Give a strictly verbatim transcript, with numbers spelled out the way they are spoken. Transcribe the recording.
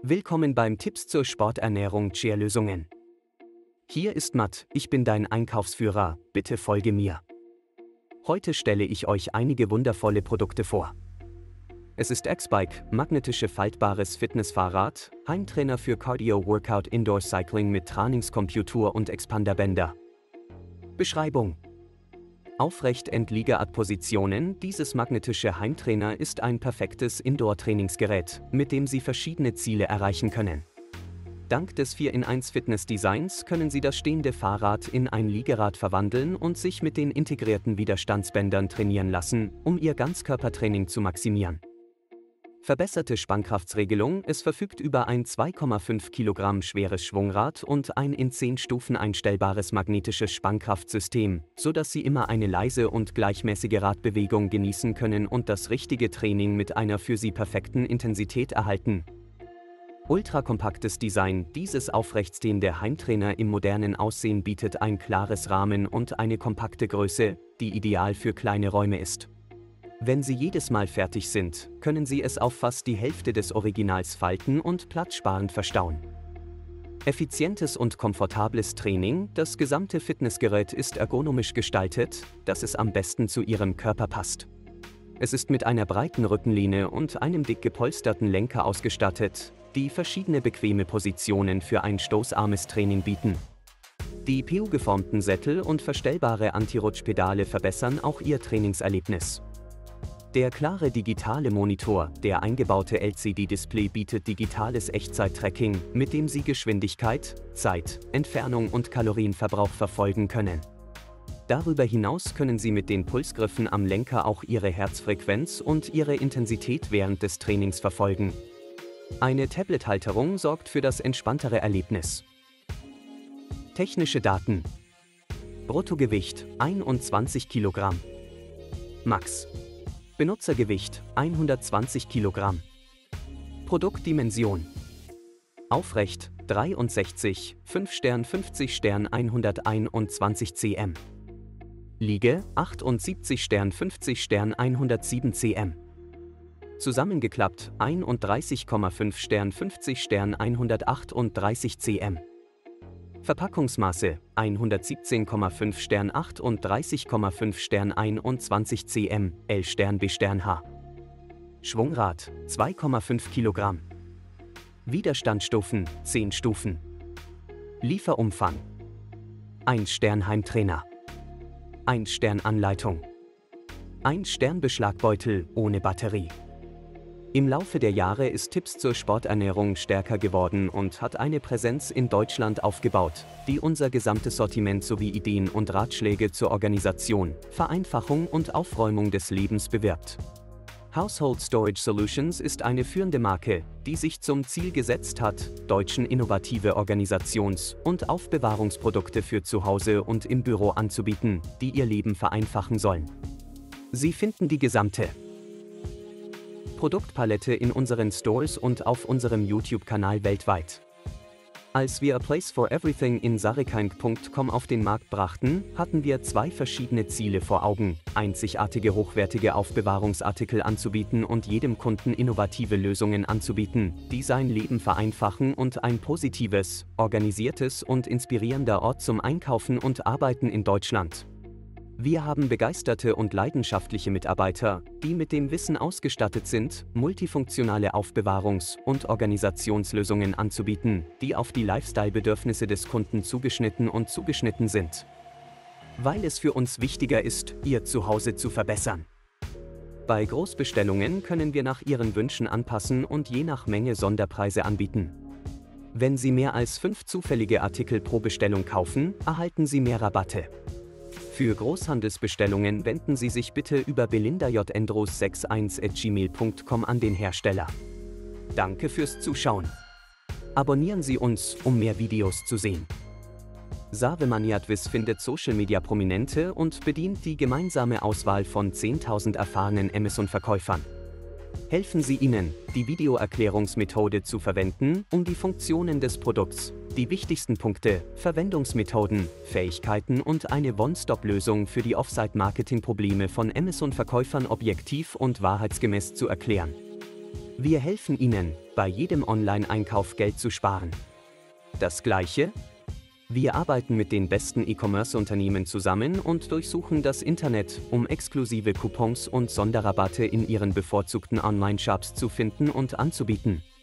Willkommen beim Tipps zur Sporternährung Cheer-Lösungen. Hier ist Matt, ich bin dein Einkaufsführer, bitte folge mir. Heute stelle ich euch einige wundervolle Produkte vor. Es ist X-Bike, magnetische faltbares Fitnessfahrrad, Heimtrainer für Cardio-Workout Indoor Cycling mit Trainingscomputer und Expanderbänder. Beschreibung: Aufrecht-Endliegerart-Positionen. Dieses magnetische Heimtrainer ist ein perfektes Indoor-Trainingsgerät, mit dem Sie verschiedene Ziele erreichen können. Dank des vier in eins Fitness-Designs können Sie das stehende Fahrrad in ein Liegerad verwandeln und sich mit den integrierten Widerstandsbändern trainieren lassen, um Ihr Ganzkörpertraining zu maximieren. Verbesserte Spannkraftsregelung: Es verfügt über ein zwei Komma fünf Kilogramm schweres Schwungrad und ein in zehn Stufen einstellbares magnetisches Spannkraftsystem, sodass Sie immer eine leise und gleichmäßige Radbewegung genießen können und das richtige Training mit einer für Sie perfekten Intensität erhalten. Ultrakompaktes Design: Dieses aufrechtstehende Heimtrainer im modernen Aussehen bietet ein klares Rahmen und eine kompakte Größe, die ideal für kleine Räume ist. Wenn Sie jedes Mal fertig sind, können Sie es auf fast die Hälfte des Originals falten und platzsparend verstauen. Effizientes und komfortables Training: Das gesamte Fitnessgerät ist ergonomisch gestaltet, dass es am besten zu Ihrem Körper passt. Es ist mit einer breiten Rückenlehne und einem dick gepolsterten Lenker ausgestattet, die verschiedene bequeme Positionen für ein stoßarmes Training bieten. Die P U-geformten Sättel und verstellbare Anti-Rutsch-Pedale verbessern auch Ihr Trainingserlebnis. Der klare digitale Monitor, der eingebaute L C D-Display bietet digitales Echtzeit-Tracking, mit dem Sie Geschwindigkeit, Zeit, Entfernung und Kalorienverbrauch verfolgen können. Darüber hinaus können Sie mit den Pulsgriffen am Lenker auch Ihre Herzfrequenz und Ihre Intensität während des Trainings verfolgen. Eine Tablet-Halterung sorgt für das entspanntere Erlebnis. Technische Daten: Bruttogewicht einundzwanzig Kilogramm. Max Benutzergewicht hundertzwanzig Kilogramm. Produktdimension: Aufrecht dreiundsechzig, fünf Stern fünfzig Stern hunderteinundzwanzig Zentimeter. Liege achtundsiebzig Stern fünfzig Stern hundertsieben Zentimeter. Zusammengeklappt einunddreißig Komma fünf Stern fünfzig Stern hundertachtunddreißig Zentimeter. Verpackungsmaße hundertsiebzehn Komma fünf Stern achtunddreißig Komma fünf Stern einundzwanzig Zentimeter, L Stern B Stern H. Schwungrad zwei Komma fünf Kilogramm. Widerstandsstufen zehn Stufen. Lieferumfang: eins Stern Heimtrainer. eins Stern Anleitung. eins Stern Beschlagbeutel ohne Batterie. Im Laufe der Jahre ist Tipps zur Sporternährung stärker geworden und hat eine Präsenz in Deutschland aufgebaut, die unser gesamtes Sortiment sowie Ideen und Ratschläge zur Organisation, Vereinfachung und Aufräumung des Lebens bewirbt. Household Storage Solutions ist eine führende Marke, die sich zum Ziel gesetzt hat, Deutschen innovative Organisations- und Aufbewahrungsprodukte für zu Hause und im Büro anzubieten, die ihr Leben vereinfachen sollen. Sie finden die gesamte Produktpalette in unseren Stores und auf unserem YouTube-Kanal weltweit. Als wir A Place for Everything in Sarekind Punkt com auf den Markt brachten, hatten wir zwei verschiedene Ziele vor Augen: einzigartige hochwertige Aufbewahrungsartikel anzubieten und jedem Kunden innovative Lösungen anzubieten, die sein Leben vereinfachen, und ein positives, organisiertes und inspirierender Ort zum Einkaufen und Arbeiten in Deutschland. Wir haben begeisterte und leidenschaftliche Mitarbeiter, die mit dem Wissen ausgestattet sind, multifunktionale Aufbewahrungs- und Organisationslösungen anzubieten, die auf die Lifestyle-Bedürfnisse des Kunden zugeschnitten und zugeschnitten sind. Weil es für uns wichtiger ist, Ihr Zuhause zu verbessern. Bei Großbestellungen können wir nach Ihren Wünschen anpassen und je nach Menge Sonderpreise anbieten. Wenn Sie mehr als fünf zufällige Artikel pro Bestellung kaufen, erhalten Sie mehr Rabatte. Für Großhandelsbestellungen wenden Sie sich bitte über belindajendros einundsechzig at gmail punkt com an den Hersteller. Danke fürs Zuschauen. Abonnieren Sie uns, um mehr Videos zu sehen. Savemaniadvis findet Social-Media-Prominente und bedient die gemeinsame Auswahl von zehntausend erfahrenen Amazon-Verkäufern. Helfen Sie ihnen, die Videoerklärungsmethode zu verwenden, um die Funktionen des Produkts, die wichtigsten Punkte, Verwendungsmethoden, Fähigkeiten und eine One-Stop-Lösung für die Offsite-Marketing-Probleme von Amazon-Verkäufern objektiv und wahrheitsgemäß zu erklären. Wir helfen Ihnen, bei jedem Online-Einkauf Geld zu sparen. Das Gleiche? Wir arbeiten mit den besten E-Commerce-Unternehmen zusammen und durchsuchen das Internet, um exklusive Coupons und Sonderrabatte in Ihren bevorzugten Online-Shops zu finden und anzubieten.